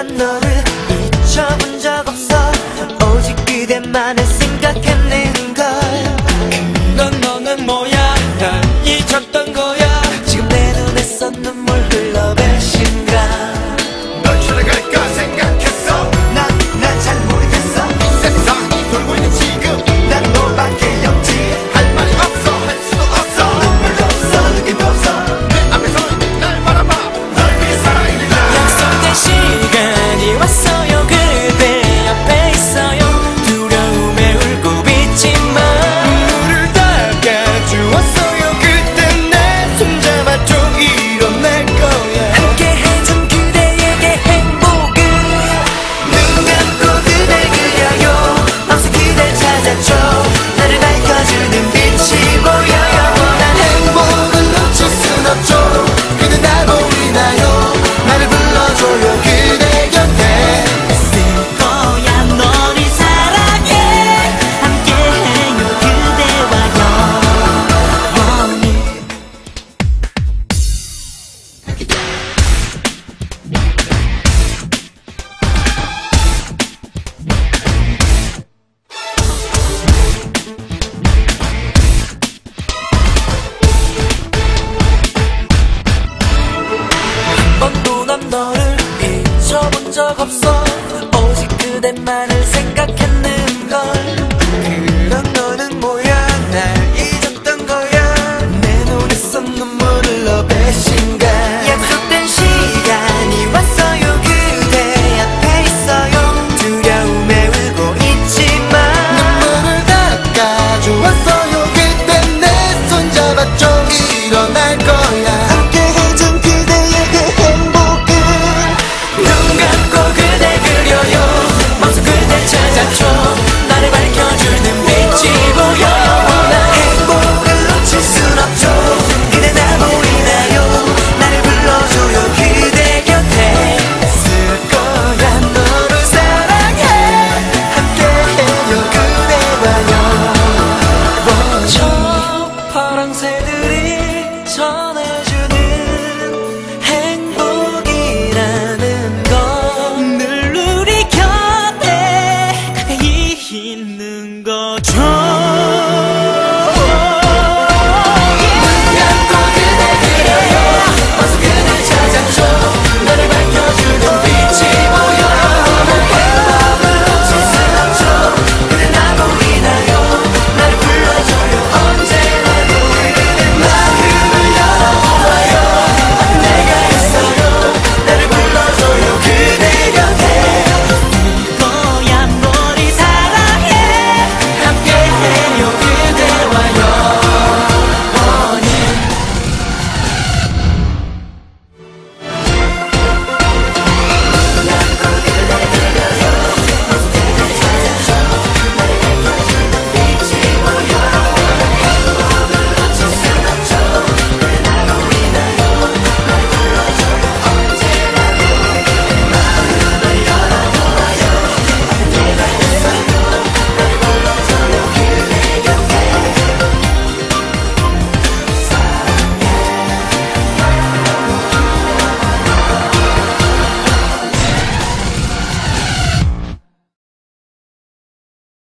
난 너를 잊혀본 적 없어. 오직 그대만을 생각했는걸. 넌 너는 뭐야, 날 잊었던 거야. 지금 내 눈에서 눈물 흘러 배신감. 널 찾아갈까 생각했어. 난 잘 모르겠어. 세상이 돌고 있는 지금 난 너밖에 없지. 할 말이 없어, 할 수도 없어. 눈물도 없어, 느낌도 없어. 내 앞에 서 있는 날 바라봐. 널 위해 살아있는 나. 약속된 시간이 왔어요. 그대 옆에 있어요. 두려움에 울고 있지만 눈물을 닦아주었어요. 그땐 내 손잡아줘. 이뤄낼 거야. 함께 해준 그대에게 행복을 눈 감고 그댈 그려요. 밤새 그댈 찾아줘. 나를 밝혀주는 빛이 보여요. 난 행복을 놓칠 순 없죠. 그대 날 보이나요? 나를 불러줘요. 그대 곁에 있을 거야. 너를 사랑해. 함께해요 그대와 영원히. 번도 난 너를 잊혀본 적 없어. 오직 그대만을 생각해.